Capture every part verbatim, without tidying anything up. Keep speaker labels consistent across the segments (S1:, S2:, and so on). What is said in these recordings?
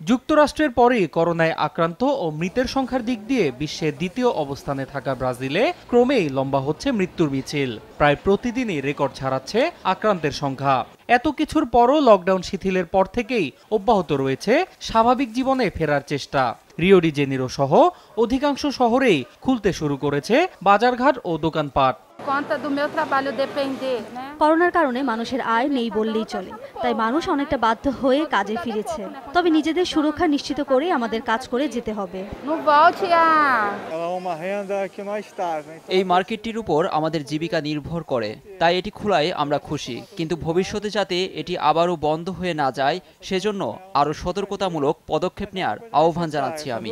S1: যুক্তরাষ্ট্রের পরেই করোনায় আক্রান্ত ও মৃতের সংখ্যার দিক দিয়ে বিশ্বের দ্বিতীয় অবস্থানে থাকা ব্রাজিলে ক্রমেই লম্বা হচ্ছে মৃত্যুর মিছিল। প্রায় প্রতিদিনই রেকর্ড ছাড়াচ্ছে আক্রান্তের সংখ্যা। এত কিছুর পরও লকডাউন শিথিলের পর থেকেই অব্যাহত রয়েছে স্বাভাবিক জীবনে ফেরার চেষ্টা। রিও ডি জেনিরো সহ অধিকাংশ শহরেই খুলতে শুরু করেছে বাজারঘাট ও দোকানপাট।
S2: করোনার কারণে মানুষের আয় নেই বললেই চলে, তাই মানুষ অনেকটা বাধ্য হয়ে কাজে ফিরেছে। তবে নিজেদের সুরক্ষা নিশ্চিত করে আমাদের কাজ করে যেতে হবে।
S3: এই মার্কেটটির উপর আমাদের জীবিকা নির্ভর করে, তাই এটি খোলায় আমরা খুশি, কিন্তু ভবিষ্যতে যাতে এটি আবারও বন্ধ হয়ে না যায় সেজন্য আরো সতর্কতামূলক পদক্ষেপ নেওয়ার আহ্বান জানাচ্ছি আমি।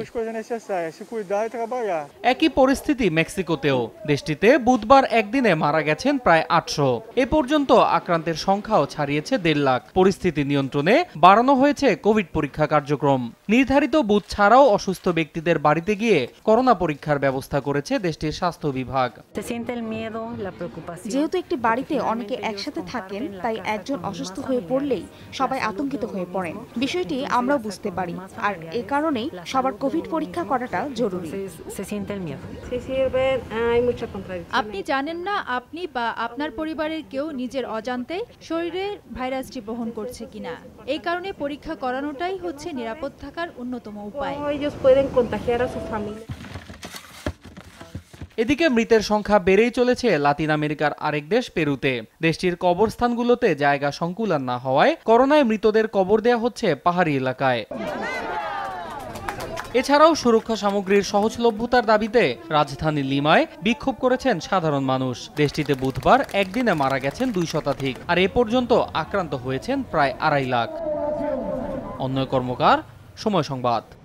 S1: একই পরিস্থিতি মেক্সিকোতেও। দেশটিতে বুধবার একদিনে মারা গেছেন প্রায় আটশো। এ পর্যন্ত আক্রান্তের সংখ্যাও ছাড়িয়েছে দেড় লাখ। পরিস্থিতি নিয়ন্ত্রণে বাড়ানো হয়েছে কোভিড পরীক্ষা কার্যক্রম। নির্ধারিত বুথ ছাড়াও অসুস্থ ব্যক্তিদের বাড়িতে গিয়ে করোনা পরীক্ষার ব্যবস্থা করেছে দেশটির স্বাস্থ্য বিভাগ।
S2: যেহেতু একটি বাড়িতে অনেকে একসাথে থাকেন, তাই একজন অসুস্থ হয়ে পড়লেই সবাই আতঙ্কিত হয়ে পড়েন। বিষয়টি আমরাও বুঝতে পারি, আর এ কারণেই সবার কোভিড পরীক্ষা করাটা জরুরি।
S4: আপনি জানেন না আপনি বা আপনার পরিবারের কেউ নিজের অজান্তে শরীরে ভাইরাসটি বহন করছে কিনা। এই কারণে পরীক্ষা করানোটাই হচ্ছে নিরাপদ থাকার অন্যতম উপায়।
S1: এদিকে মৃতের সংখ্যা বেড়েই চলেছে লাতিন আমেরিকার আরেক দেশ পেরুতে। দেশটির কবরস্থানগুলোতে জায়গা সংকুলান না হওয়ায় করোনায় মৃতদের কবর দেয়া হচ্ছে পাহাড়ি এলাকায়। এছাড়াও সুরক্ষা সামগ্রীর সহজলভ্যতার দাবিতে রাজধানী লিমায় বিক্ষোভ করেছেন সাধারণ মানুষ। দেশটিতে বুধবার একদিনে মারা গেছেন দুই শতাধিক, আর এ পর্যন্ত আক্রান্ত হয়েছেন প্রায় আড়াই লাখ। অন্যয় কর্মকার, সময় সংবাদ।